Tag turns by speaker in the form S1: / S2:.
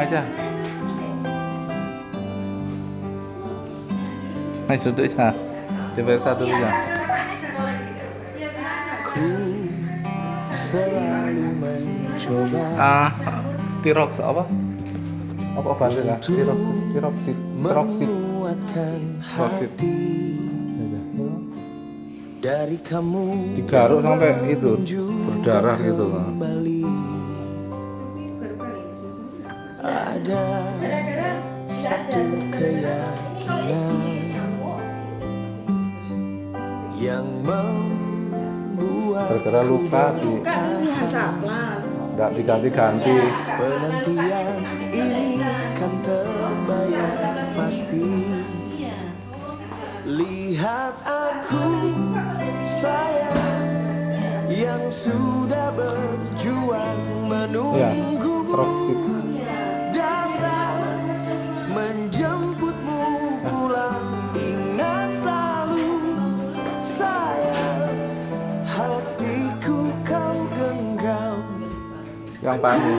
S1: aja. Naik duduk ya. Coba dulu ya.
S2: Ku selalu mencoba
S1: Tirox apa? Apa obatnya? Tiroksid.
S2: menguatkan hati dari kamu.
S1: Digaruk sampai itu berdarah gitu.
S2: Kembali ada satu keyakinan yang membuat
S1: Gara-gara luka nggak diganti-ganti.
S2: penantian ini kan terbayar pasti. Lihat aku sayang yang sudah berjuang
S1: Ya,
S2: menunggumu
S1: Tiroksid.
S2: datang menjemputmu pulang. Ingat selalu sayang, hatiku kau genggam.
S1: Yang paling